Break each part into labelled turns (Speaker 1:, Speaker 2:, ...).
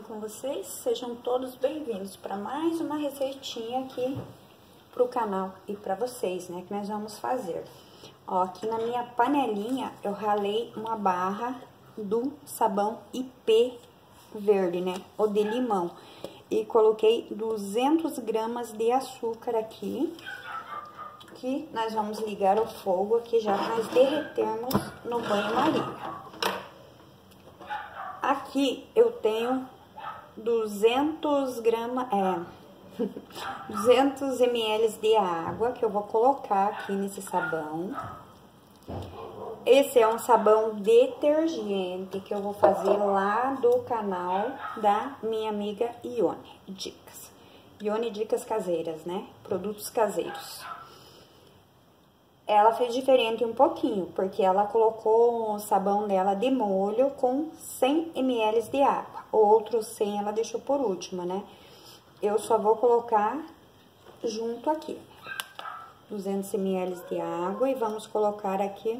Speaker 1: com vocês? Sejam todos bem-vindos para mais uma receitinha aqui pro canal e para vocês, né, que nós vamos fazer. Ó, aqui na minha panelinha eu ralei uma barra do sabão IP verde, né, ou de limão, e coloquei 200 gramas de açúcar aqui, que nós vamos ligar o fogo aqui já para nós derretermos no banho-maria. Aqui eu tenho 200 gramas, 200 ml de água que eu vou colocar aqui nesse sabão. Esse é um sabão detergente que eu vou fazer lá do canal da minha amiga Ione Dicas. Ione Dicas Caseiras, né? Produtos caseiros. Ela fez diferente um pouquinho, porque ela colocou o sabão dela de molho com 100 ml de água. Outros 100 ela deixou por último, né? Eu só vou colocar junto aqui, 200 ml de água, e vamos colocar aqui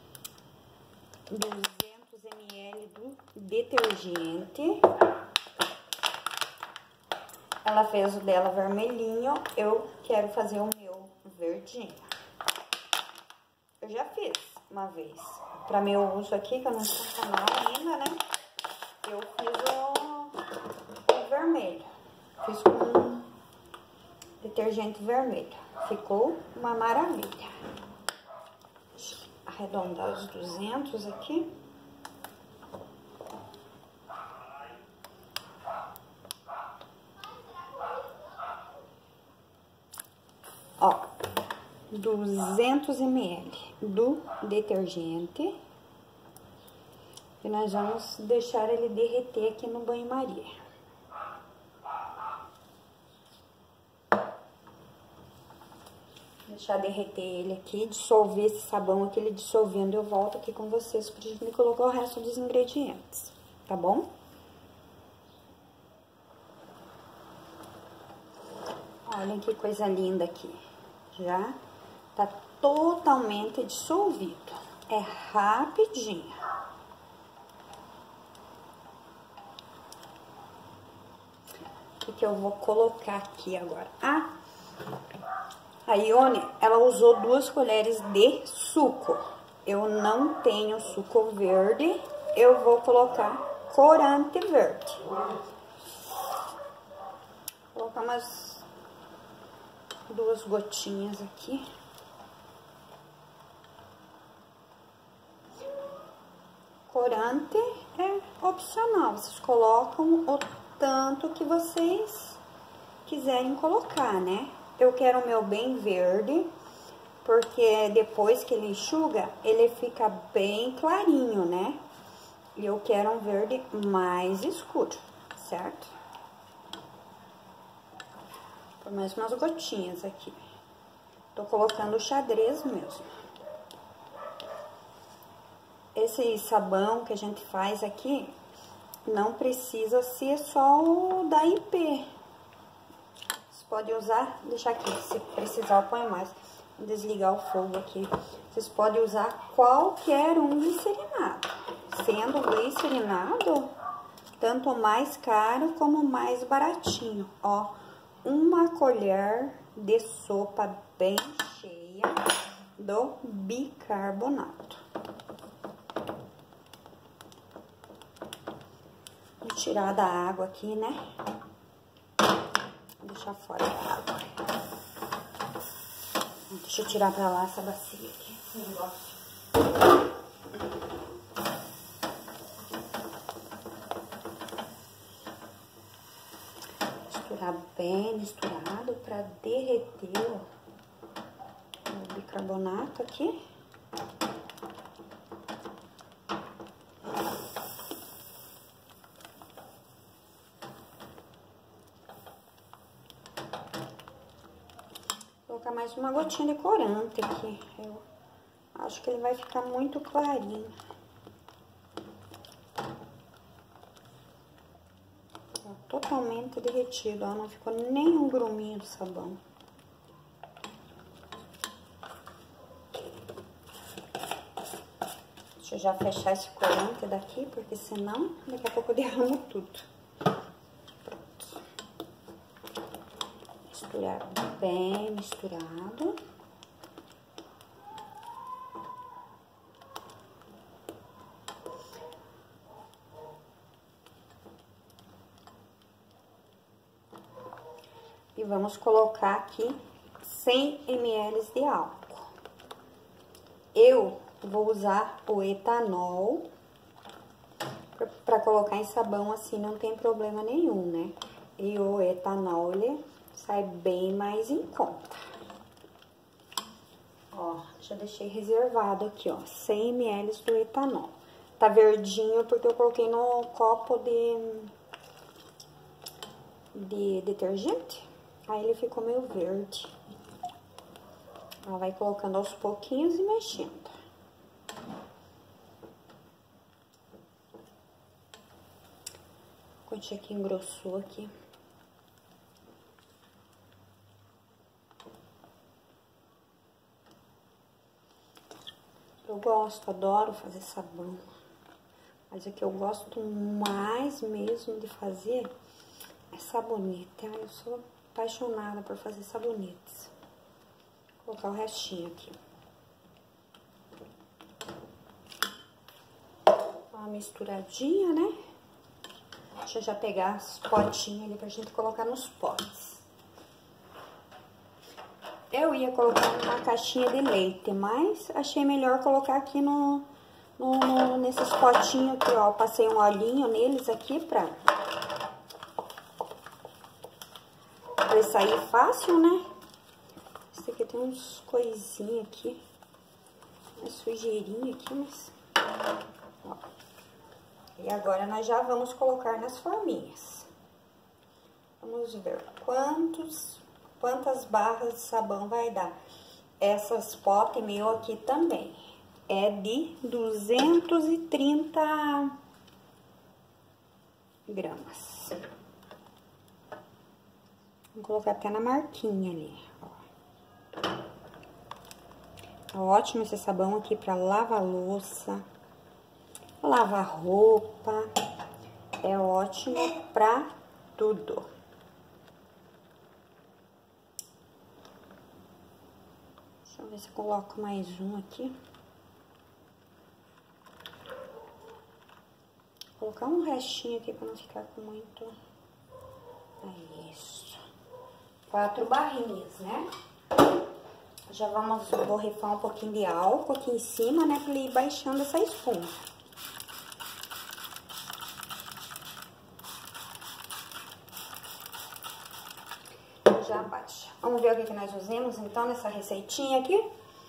Speaker 1: 200 ml do detergente. Ela fez o dela vermelhinho, eu quero fazer o meu verdinho. Eu já fiz uma vez, para meu uso aqui, que eu não tinha canal ainda, né? Eu fiz o vermelho, fiz com detergente vermelho, ficou uma maravilha. Deixa eu arredondar os 200 aqui. Ó, 200 ml do detergente, e nós vamos deixar ele derreter aqui no banho-maria. Deixar derreter ele aqui, dissolver esse sabão aqui, ele dissolvendo, eu volto aqui com vocês pra gente colocar o resto dos ingredientes, tá bom? Olhem que coisa linda aqui, já tá totalmente dissolvido, é rapidinho. O que eu vou colocar aqui agora? A Ione, ela usou 2 colheres de suco. Eu não tenho suco verde, eu vou colocar corante verde. Vou colocar umas 2 gotinhas aqui. Corante é opcional, vocês colocam o tanto que vocês quiserem colocar, né? Eu quero o meu bem verde, porque depois que ele enxuga, ele fica bem clarinho, né? E eu quero um verde mais escuro, certo? Por mais umas gotinhas aqui. Tô colocando o xadrez mesmo. Esse sabão que a gente faz aqui não precisa ser só o da IP. Você pode usar, deixar aqui, se precisar eu ponho mais. Vou desligar o fogo aqui. Vocês podem usar qualquer um glicerinado. Sendo glicerinado, tanto mais caro como mais baratinho. Ó, 1 colher de sopa bem cheia do bicarbonato. Vou tirar da água aqui, né? Vou deixar fora da água. Deixa eu tirar pra lá essa bacia aqui. Misturar bem misturado pra derreter o bicarbonato aqui. Vou colocar mais uma gotinha de corante aqui. Eu acho que ele vai ficar muito clarinho. Ó, totalmente derretido, ó, não ficou nem um gruminho do sabão. Deixa eu já fechar esse corante daqui, porque senão daqui a pouco eu derramo tudo. Misturar bem misturado. E vamos colocar aqui 100 ml de álcool. Eu vou usar o etanol para colocar em sabão, assim não tem problema nenhum, né? E o etanol, ele sai bem mais em conta. Ó, já deixei reservado aqui, ó, 100 ml do etanol. Tá verdinho porque eu coloquei no copo de detergente. Aí ele ficou meio verde. Ela vai colocando aos pouquinhos e mexendo. Quando que engrossou aqui. Eu gosto, adoro fazer sabão. Mas o que eu gosto mais mesmo de fazer é sabonete. Eu sou apaixonada por fazer sabonetes. Vou colocar o restinho aqui. Uma misturadinha, né? Deixa eu já pegar as potinhas ali pra gente colocar nos potes. Eu ia colocar numa caixinha de leite, mas achei melhor colocar aqui nesses potinhos aqui, ó. Passei um olhinho neles aqui pra sair fácil, né? Esse aqui tem uns coisinhos aqui, uma sujeirinha aqui, mas... Ó. E agora nós já vamos colocar nas forminhas. Vamos ver quantas barras de sabão vai dar. Essas potes meu aqui também é de 230 gramas. Vou colocar até na marquinha ali, ó. É ótimo esse sabão aqui para lavar louça, lavar roupa, é ótimo pra tudo. Deixa eu ver se eu coloco mais um aqui. Vou colocar um restinho aqui pra não ficar com muito... É isso. 4 barrinhas, né? Já vou borrifar um pouquinho de álcool aqui em cima, né? Pra ele ir baixando essa espuma. Já baixa. Vamos ver o que nós usamos, então, nessa receitinha aqui.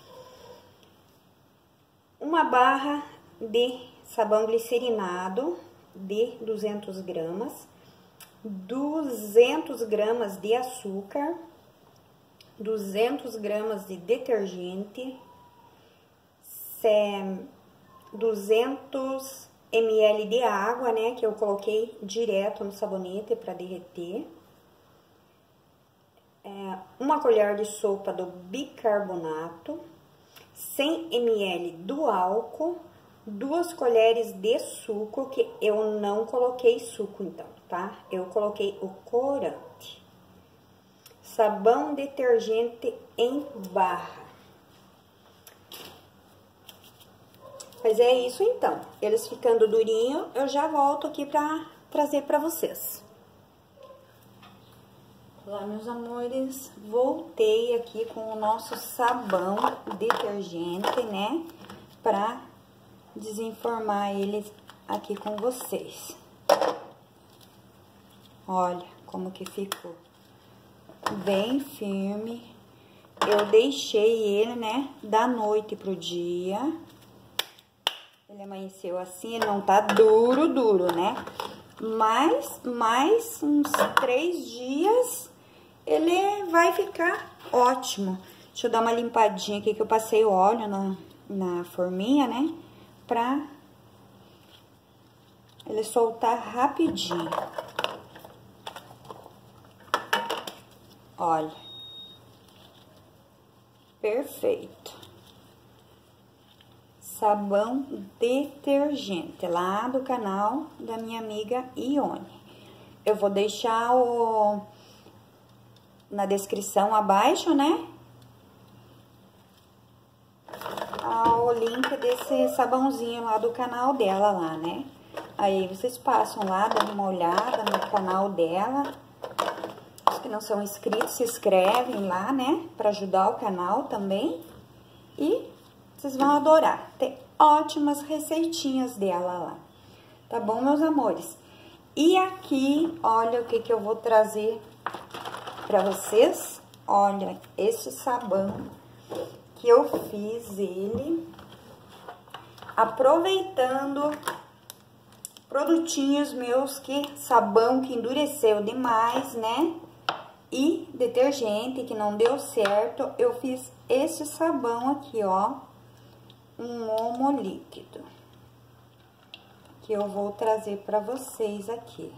Speaker 1: Uma barra de sabão glicerinado de 200 gramas. 200 gramas de açúcar, 200 gramas de detergente, 200 ml de água, né, que eu coloquei direto no sabonete para derreter, uma colher de sopa do bicarbonato, 100 ml do álcool, 2 colheres de suco, que eu não coloquei suco então, tá? Eu coloquei o corante. Sabão detergente em barra. Mas é isso então. Eles ficando durinho, eu já volto aqui pra trazer pra vocês. Olá, meus amores. Voltei aqui com o nosso sabão detergente, né? Pra desenformar eles aqui com vocês. Olha como que ficou. Bem firme. Eu deixei ele, né, da noite pro dia. Ele amanheceu assim, ele não tá duro, né? Mas mais uns 3 dias ele vai ficar ótimo. Deixa eu dar uma limpadinha aqui que eu passei o óleo na forminha, né? Pra ele soltar rapidinho. Olha. Perfeito. Sabão detergente, lá do canal da minha amiga Ione. Eu vou deixar na descrição abaixo, né? O link desse sabãozinho lá do canal dela lá, né? Aí vocês passam lá, dão uma olhada no canal dela. Os que não são inscritos, se inscrevem lá, né? Pra ajudar o canal também. E vocês vão adorar. Tem ótimas receitinhas dela lá. Tá bom, meus amores? E aqui, olha o que eu vou trazer pra vocês. Olha, esse sabão que eu fiz ele aproveitando produtinhos meus sabão que endureceu demais, né? E detergente que não deu certo, eu fiz esse sabão aqui, ó, um omo líquido, que eu vou trazer pra vocês aqui.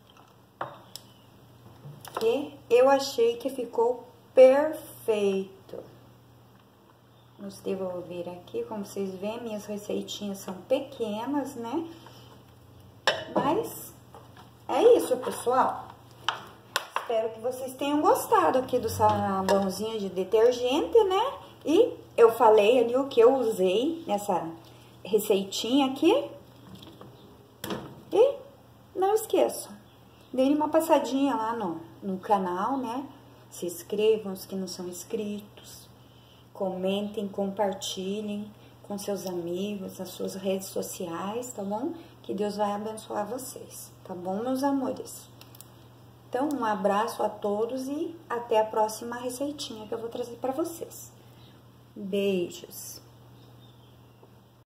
Speaker 1: Que eu achei que ficou perfeito. Vamos devolver aqui, como vocês veem, minhas receitinhas são pequenas, né? Mas é isso, pessoal. Espero que vocês tenham gostado aqui do sabãozinho de detergente, né? E eu falei ali o que eu usei nessa receitinha aqui. E não esqueçam, deem uma passadinha lá no canal, né? Se inscrevam, os que não são inscritos. Comentem, compartilhem com seus amigos, nas suas redes sociais, tá bom? Que Deus vai abençoar vocês, tá bom, meus amores? Então, um abraço a todos e até a próxima receitinha que eu vou trazer para vocês. Beijos!